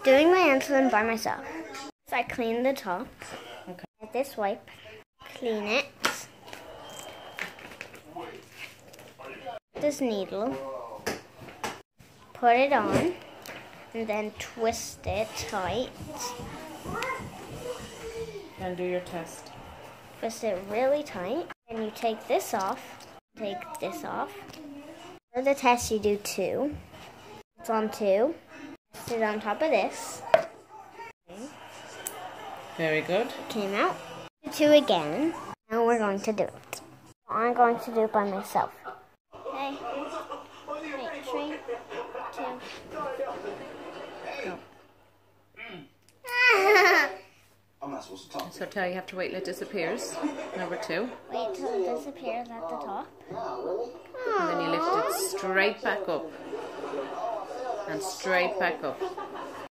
doing my insulin by myself. So I clean the top. Okay. With this wipe, clean it. This needle, put it on, and then twist it tight. And do your test. Twist it really tight. And you take this off. Take this off. For the test, you do 2. It's on 2. Sit on top of this. Very good. It came out. Do 2 again. Now we're going to do it. I'm going to do it by myself. Okay. Wait, 3, 2. Go. So tell you have to wait till it disappears. Number 2. Wait till it disappears at the top. And then you lift it straight back up. And straight back up.